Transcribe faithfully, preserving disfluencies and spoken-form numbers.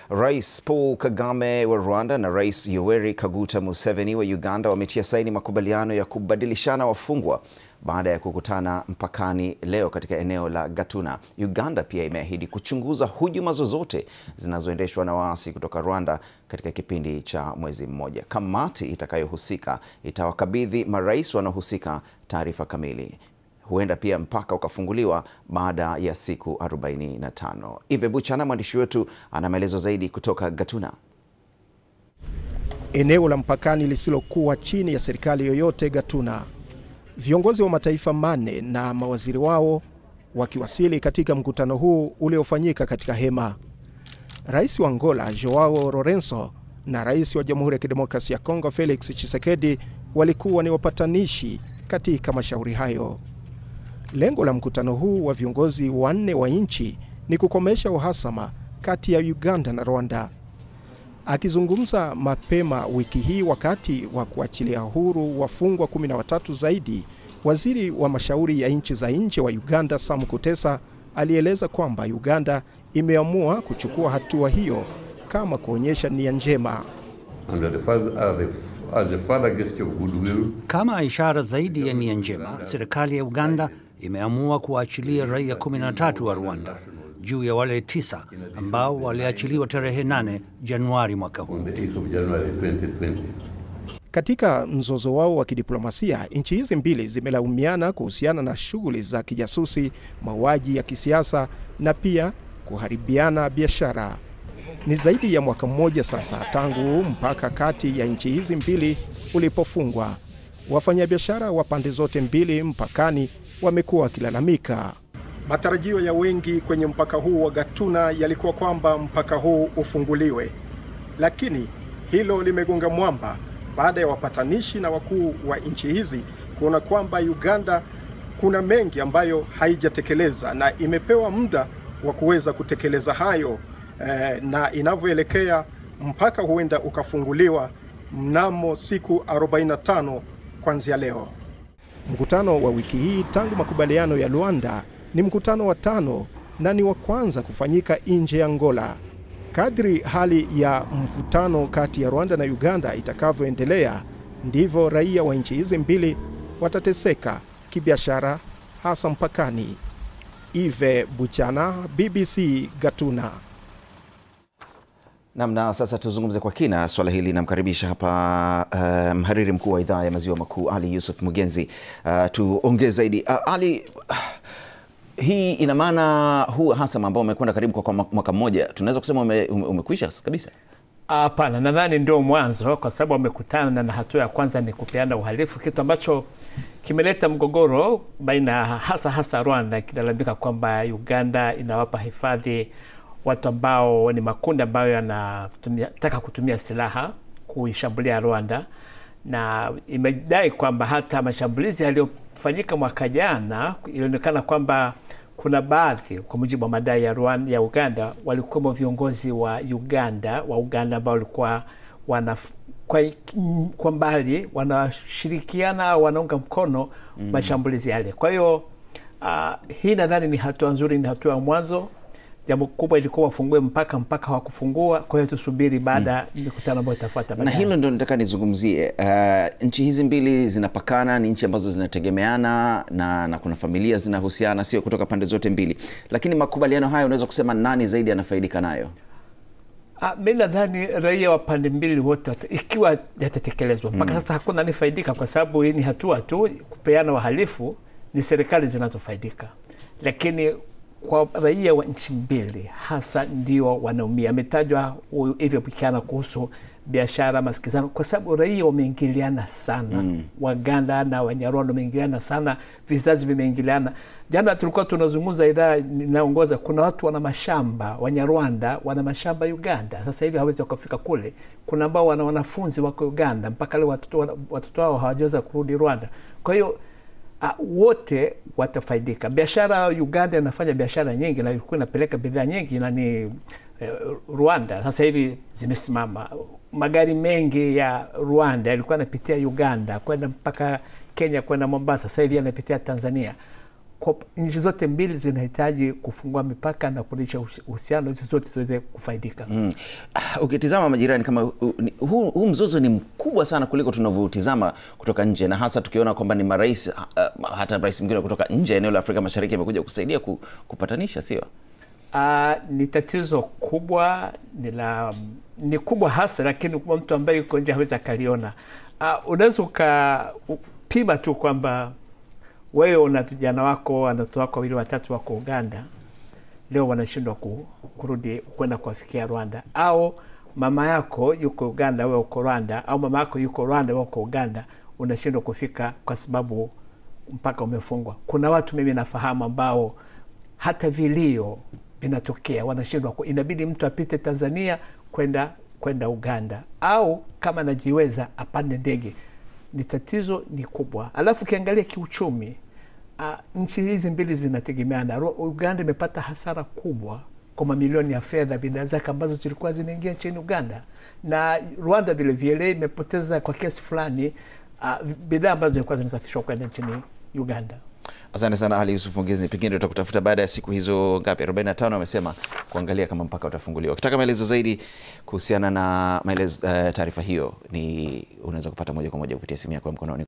Rais Paul Kagame wa Rwanda na Rais Yoweri Kaguta Museveni wa Uganda wametia saini makubaliano ya kubadilishana wafungwa baada ya kukutana mpakani leo katika eneo la Gatuna. Uganda pia imeahidi kuchunguza hujuma zozote zinazoendeshwa na waasi kutoka Rwanda katika kipindi cha mwezi mmoja. Kamati itakayohusika itawakabidhi marais wanaohusika taarifa kamili. Huenda pia mpaka ukafunguliwa baada ya siku arobaini na tano. Ive Buchana, mwandishi wetu, ana maelezo zaidi kutoka Gatuna. Eneo la mpakani lisilokuwa chini ya serikali yoyote Gatuna. Viongozi wa mataifa manne na mawaziri wao wakiwasili katika mkutano huu uliofanyika katika hema. Rais wa Angola Joao Lourenço na Rais wa Jamhuri ya Kidemokrasia ya Kongo Felix Tshisekedi walikuwa ni wapatanishi katika mashauri hayo. Lengo la mkutano huu wa viongozi wanne wa nchi ni kukomesha uhasama kati ya Uganda na Rwanda. Akizungumza mapema wiki hii wakati wa kuachilia huru wafungwa kumi na watatu zaidi, waziri wa mashauri ya nchi za nje wa Uganda Sam Kutesa alieleza kwamba Uganda imeamua kuchukua hatua hiyo kama kuonyesha nia njema. Kama ishara zaidi ya nia njema, serikali ya Uganda imeamua kuachilia raia kumi na tatu wa Rwanda juu ya wale tisa ambao waliachiliwa tarehe nane Januari mwaka huu. Katika mzozo wao wa kidiplomasia, nchi hizi mbili zimelaumiana kuhusiana na shughuli za kijasusi, mauaji ya kisiasa na pia kuharibiana biashara. Ni zaidi ya mwaka mmoja sasa tangu mpaka kati ya nchi hizi mbili ulipofungwa. Wafanyabiashara wa pande zote mbili mpakani wamekuwa wakilalamika. Matarajio ya wengi kwenye mpaka huu wa Gatuna yalikuwa kwamba mpaka huu ufunguliwe. Lakini hilo limegonga mwamba baada ya wapatanishi na wakuu wa nchi hizi kuona kwamba Uganda kuna mengi ambayo haijatekeleza na imepewa muda wa kuweza kutekeleza hayo, eh, na inavyoelekea mpaka huenda ukafunguliwa mnamo siku arobaini na tano kuanzia leo. Mkutano wa wiki hii tangu makubaliano ya Luanda ni mkutano wa tano na ni wa kwanza kufanyika nje ya Angola. Kadri hali ya mvutano kati ya Rwanda na Uganda itakavyoendelea, ndivyo raia wa nchi hizi mbili watateseka kibiashara, hasa mpakani. Ive Buchana, B B C Gatuna. Namna sasa tuzungumze kwa kina swala hili. Namkaribisha hapa uh, mhariri mkuu wa idhaa ya maziwa makuu Ali Yusuf Mugenzi. Uh, tuongee zaidi. Uh, Ali, uh, hii ina maana huu hasama ambao umekwenda karibu kwa mwaka mmoja, tunaweza kusema ume, ume, umekwisha kabisa? Hapana, nadhani ndio mwanzo, kwa sababu wamekutana na hatua ya kwanza ni kupeana uhalifu, kitu ambacho kimeleta mgogoro baina hasa hasa Rwanda ikilalamika kwamba Uganda inawapa hifadhi watu ambao ni makundi ambayo yanataka kutumia silaha kuishambulia Rwanda, na imedai kwamba hata mashambulizi yaliyofanyika mwaka jana ilionekana kwamba kuna baadhi, kwa mujibu wa madai ya Rwanda ya Uganda, walikuwa viongozi wa Uganda wa Uganda ambao walikuwa wana kwa, kwa mbali wanashirikiana, wanaunga mkono mm. mashambulizi yale. Kwa hiyo uh, hii nadhani ni hatua nzuri, ni hatua ya mwanzo. Jambo kubwa ilikuwa wafungue mpaka mpaka hawakufungua, kwa hiyo tusubiri baada mm. mikutano ambayo itafuata baadaye. Na hilo ndio nataka nizungumzie. Uh, nchi hizi mbili zinapakana, ni nchi ambazo zinategemeana na, na kuna familia zinahusiana, sio kutoka pande zote mbili. Lakini makubaliano haya unaweza kusema nani zaidi anafaidika nayo? Ah, mimi nadhani raia wa pande mbili wote ikiwa yatatekelezwa. Mpaka mm. sasa hakuna anifaidika, kwa sababu hii ni hatua tu kupeana wahalifu, ni serikali zinazofaidika. Lakini kwa raia wa nchi mbili hasa ndio wanaumia. Ametajwa hivyo Buchana kuhusu biashara, masikizano, kwa sababu raia wameingiliana sana. Mm. Waganda na Wanyarwanda wameingiliana sana, vizazi vimeingiliana. Jana tulikuwa tunazungumza, idhaa inaongoza, kuna watu wana mashamba Wanyarwanda, wana mashamba Uganda. Sasa hivi hawezi kufika kule. Kuna ambao wana wanafunzi wako Uganda, mpaka leo watoto watoto wao hawajaweza kurudi Rwanda. Kwa hiyo Uh, wote watafaidika. Biashara Uganda inafanya biashara nyingi na ilikuwa inapeleka bidhaa nyingi na ni uh, Rwanda. Sasa hivi zimesimama. Magari mengi ya Rwanda yalikuwa yanapitia Uganda kwenda mpaka Kenya kwenda Mombasa. Sasa hivi yanapitia Tanzania. nchi zote mbili zinahitaji kufungua mipaka na kurejesha uhusiano hizo zote ziweze kufaidika. Mm. Uh, ukitizama majirani kama huu huu mzozo ni mkubwa sana kuliko tunavyotizama kutoka nje, na hasa tukiona kwamba ni marais uh, hata rais mwingine kutoka nje eneo la Afrika Mashariki amekuja kusaidia ku, kupatanisha, sio? Uh, ni tatizo kubwa, ni la ni kubwa hasa, lakini kwa mtu ambaye yuko nje hawezi akaliona. Uh, unaweza ukapima tu kwamba wewe una vijana wako, watoto wako wawili watatu wako Uganda, leo wanashindwa ku, kurudi kwenda kuwafikia Rwanda, au mama yako yuko Uganda wewe uko Rwanda, au mama yako yuko Rwanda wewe uko Uganda, unashindwa kufika kwa sababu mpaka umefungwa. Kuna watu mimi nafahamu ambao hata vilio vinatokea, wanashindwa, inabidi mtu apite Tanzania kwenda kwenda Uganda, au kama anajiweza apande ndege. Ni tatizo ni kubwa. Alafu kiangalia kiuchumi, uh, nchi hizi mbili zinategemeana. Uganda imepata hasara kubwa kwa mamilioni ya fedha bidhaa zake ambazo zilikuwa zinaingia nchini Uganda, na Rwanda vile vile imepoteza kwa kiasi fulani uh, bidhaa ambazo zilikuwa zinasafishwa kwenda nchini Uganda. Asante sana Ali Yusuf, pongezi. Pengine tutakutafuta baada ya siku hizo ngapi, arobaini na tano amesema, kuangalia kama mpaka utafunguliwa. Ukitaka maelezo zaidi kuhusiana na maelezo uh, taarifa hiyo, ni unaweza kupata moja kwa moja kupitia simu yako ya mkononi.